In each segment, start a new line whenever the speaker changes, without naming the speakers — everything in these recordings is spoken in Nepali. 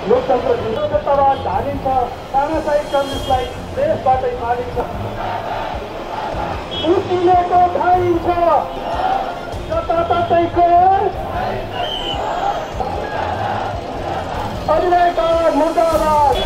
लोकतन्त्र जिन्दगीबाट ढालिन्छ, तानाशाही कम्युनिस्टलाई देशबाटै मालिन्छ, उसिनेको खाइन्छ, जताततैको अधिकार मुर्दाबाद।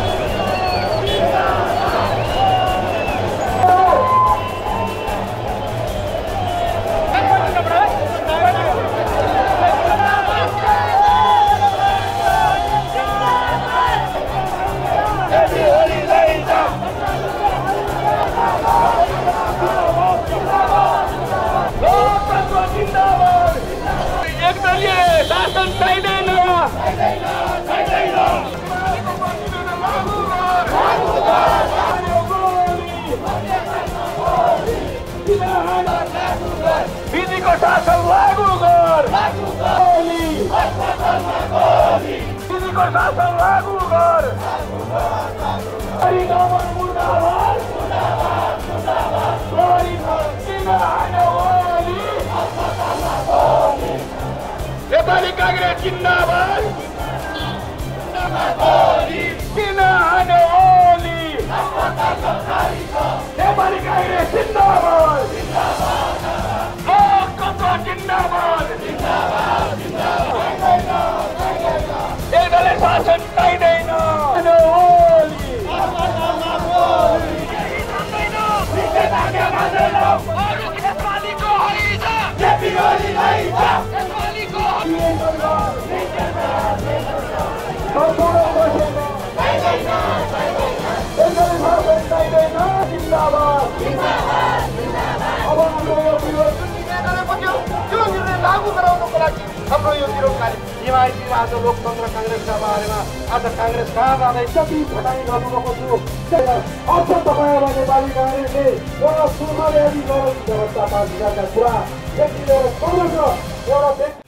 शासन चाहिँदैन, विधिको शासन लागू गर, विधिको शासन लागू गर। नेपाली कांग्रेस जिंदाबाद, किन हान्यो ओली, नेपाली कांग्रेस जिंदाबाद, लोकतन्त्र जिंदाबाद, एकदलले शासन चाहिँदैन, लागू गराउनको लागि हाम्रो यो विरोधकारी हिमायतीले आज लोकतन्त्र कांग्रेसका बारेमा आज कांग्रेस कहाँ जाँदैछ ती भटाइ गर्नुभएको छु। अझ तपाईँहरूलाई नेपाली कांग्रेसले एउटा सुनवादी व्यवस्था पार्टीका कुरा व्यक्तिले एउटा